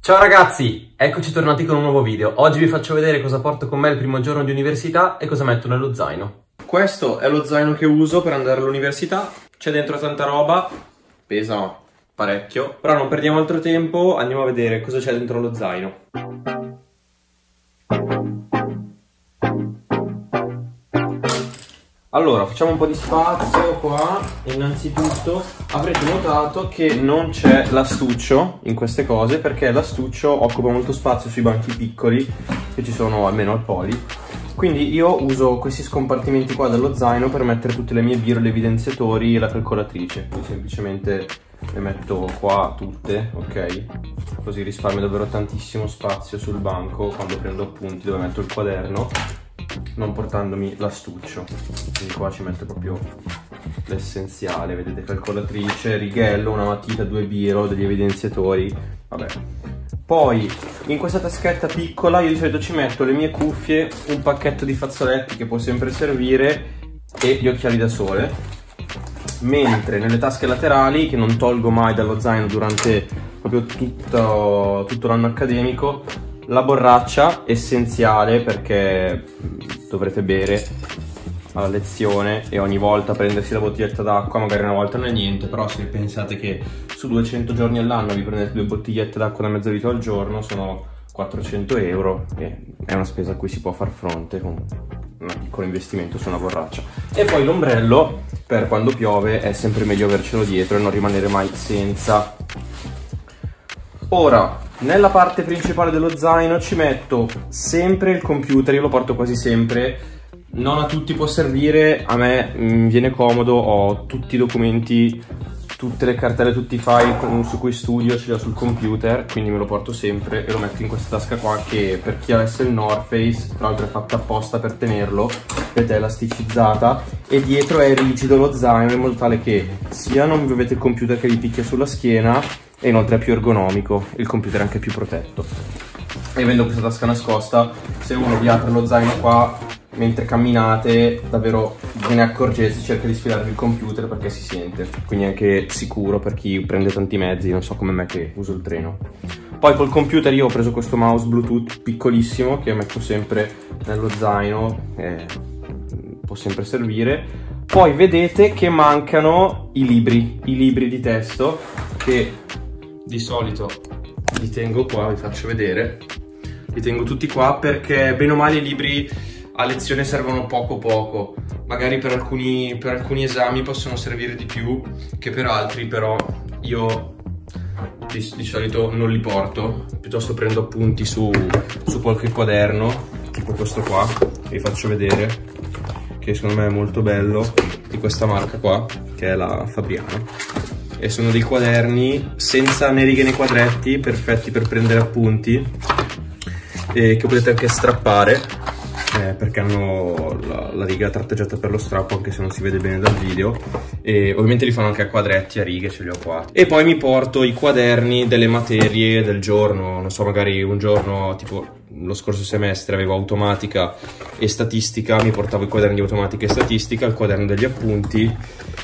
Ciao ragazzi, eccoci tornati con un nuovo video. Oggi vi faccio vedere cosa porto con me il primo giorno di università e cosa metto nello zaino. Questo è lo zaino che uso per andare all'università. C'è dentro tanta roba, pesa parecchio, però non perdiamo altro tempo, andiamo a vedere cosa c'è dentro lo zaino. Allora, facciamo un po' di spazio qua. Innanzitutto avrete notato che non c'è l'astuccio in queste cose, perché l'astuccio occupa molto spazio sui banchi piccoli, che ci sono almeno al Poli. Quindi io uso questi scompartimenti qua dello zaino per mettere tutte le mie biro, gli evidenziatori e la calcolatrice. Quindi semplicemente le metto qua tutte, ok? Così risparmio davvero tantissimo spazio sul banco quando prendo appunti, dove metto il quaderno, non portandomi l'astuccio. Quindi qua ci metto proprio l'essenziale, vedete, calcolatrice, righello, una matita, due biro, degli evidenziatori, vabbè. Poi in questa taschetta piccola io di solito ci metto le mie cuffie, un pacchetto di fazzoletti che può sempre servire e gli occhiali da sole, mentre nelle tasche laterali, che non tolgo mai dallo zaino durante proprio tutto l'anno accademico, la borraccia, essenziale perché dovrete bere alla lezione e ogni volta prendersi la bottiglietta d'acqua, magari una volta non è niente, però se pensate che su 200 giorni all'anno vi prendete 2 bottigliette d'acqua da mezzo litro al giorno, sono 400 euro e è una spesa a cui si può far fronte con un piccolo investimento su una borraccia. E poi l'ombrello, per quando piove è sempre meglio avercelo dietro e non rimanere mai senza. Ora, nella parte principale dello zaino ci metto sempre il computer, io lo porto quasi sempre, non a tutti può servire, a me viene comodo, ho tutti i documenti, tutte le cartelle, tutti i file su cui studio, ce li ho sul computer, quindi me lo porto sempre e lo metto in questa tasca qua che per chi avesse il North Face, tra l'altro è fatta apposta per tenerlo, vedete è elasticizzata e dietro è rigido lo zaino in modo tale che sia non avete il computer che vi picchia sulla schiena e inoltre è più ergonomico, il computer è anche più protetto. E avendo questa tasca nascosta, se uno vi apre lo zaino qua mentre camminate, davvero ve ne accorgete, cerca di sfilarvi il computer perché si sente, quindi è anche sicuro per chi prende tanti mezzi, non so come me che uso il treno. Poi col computer io ho preso questo mouse Bluetooth piccolissimo che metto sempre nello zaino, può sempre servire. Poi vedete che mancano i libri di testo, che di solito li tengo qua, vi faccio vedere, li tengo tutti qua perché bene o male i libri a lezione servono poco, magari per alcuni esami possono servire di più che per altri, però io di solito non li porto, piuttosto prendo appunti su qualche quaderno, tipo questo qua, che vi faccio vedere, che secondo me è molto bello, di questa marca qua, che è la Fabriano, e sono dei quaderni senza né righe né quadretti, perfetti per prendere appunti, e che potete anche strappare, perché hanno la riga tratteggiata per lo strappo, anche se non si vede bene dal video, e ovviamente li fanno anche a quadretti, a righe, ce li ho qua. E poi mi porto i quaderni delle materie del giorno, non so, magari un giorno, tipo lo scorso semestre avevo automatica e statistica, mi portavo i quaderni di automatica e statistica, il quaderno degli appunti,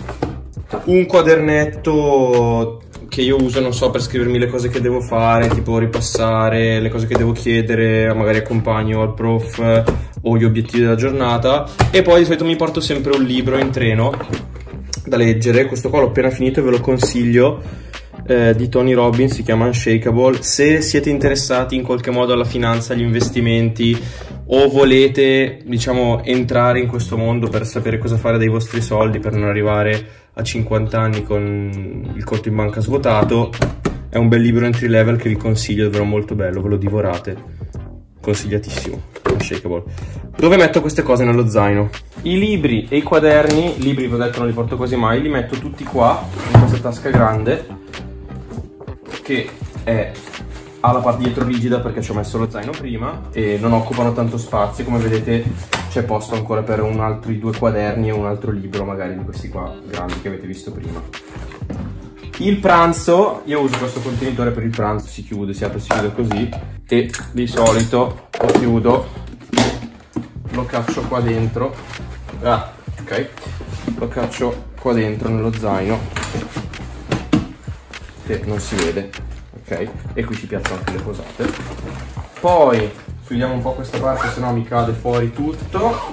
un quadernetto che io uso, non so, per scrivermi le cose che devo fare, tipo ripassare le cose che devo chiedere, magari accompagno al prof o gli obiettivi della giornata. E poi di solito mi porto sempre un libro in treno da leggere, questo qua l'ho appena finito e ve lo consiglio, di Tony Robbins, si chiama Unshakable. Se siete interessati in qualche modo alla finanza, agli investimenti, o volete, diciamo, entrare in questo mondo per sapere cosa fare dei vostri soldi per non arrivare a 50 anni con il conto in banca svuotato, è un bel libro entry level che vi consiglio, davvero molto bello, ve lo divorate, consigliatissimo, Unshakable. Dove metto queste cose nello zaino? I libri e i quaderni, i libri vi ho detto non li porto quasi mai, li metto tutti qua in questa tasca grande che ha la parte dietro rigida perché ci ho messo lo zaino prima e non occupano tanto spazio, come vedete c'è posto ancora per altri 2 quaderni e un altro libro magari di questi qua grandi che avete visto prima. Il pranzo, io uso questo contenitore per il pranzo, si chiude, si apre e si chiude così, e di solito lo chiudo, lo caccio qua dentro, ok, lo caccio qua dentro nello zaino, che non si vede, ok? ok? E qui ci piazzano anche le posate. Poi chiudiamo un po' questa parte, se no mi cade fuori tutto.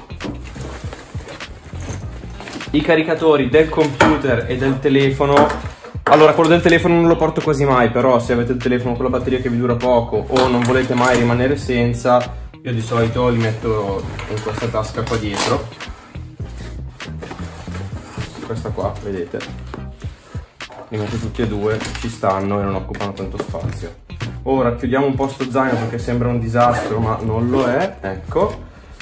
I caricatori del computer e del telefono. Allora, quello del telefono non lo porto quasi mai, però se avete il telefono con la batteria che vi dura poco o non volete mai rimanere senza, io di solito li metto in questa tasca qua dietro. Questa qua, vedete? Li metto tutti e due, ci stanno e non occupano tanto spazio. Ora chiudiamo un po' sto zaino perché sembra un disastro, ma non lo è, ecco.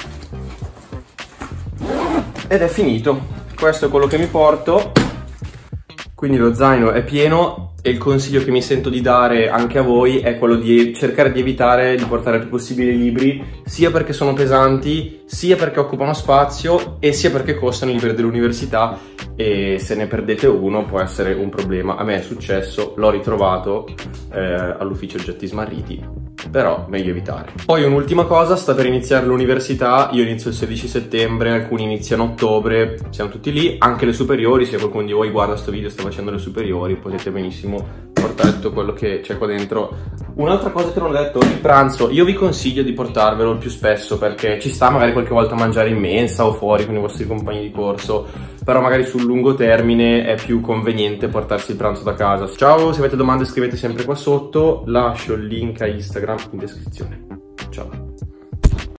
Ed è finito. Questo è quello che mi porto, quindi lo zaino è pieno e il consiglio che mi sento di dare anche a voi è quello di cercare di evitare di portare il più possibile libri, sia perché sono pesanti, sia perché occupano spazio e sia perché costano i libri dell'università e se ne perdete uno può essere un problema. A me è successo, l'ho ritrovato all'ufficio oggetti smarriti. Però meglio evitare. Poi un'ultima cosa, sta per iniziare l'università, io inizio il 16 settembre, alcuni iniziano a ottobre, siamo tutti lì, anche le superiori, se qualcuno di voi guarda sto video e sta facendo le superiori, potete benissimo portare tutto quello che c'è qua dentro. Un'altra cosa che non ho detto, il pranzo, io vi consiglio di portarvelo il più spesso perché ci sta magari qualche volta a mangiare in mensa o fuori con i vostri compagni di corso, però magari sul lungo termine è più conveniente portarsi il pranzo da casa. Ciao, se avete domande scrivete sempre qua sotto, lascio il link a Instagram in descrizione. Ciao.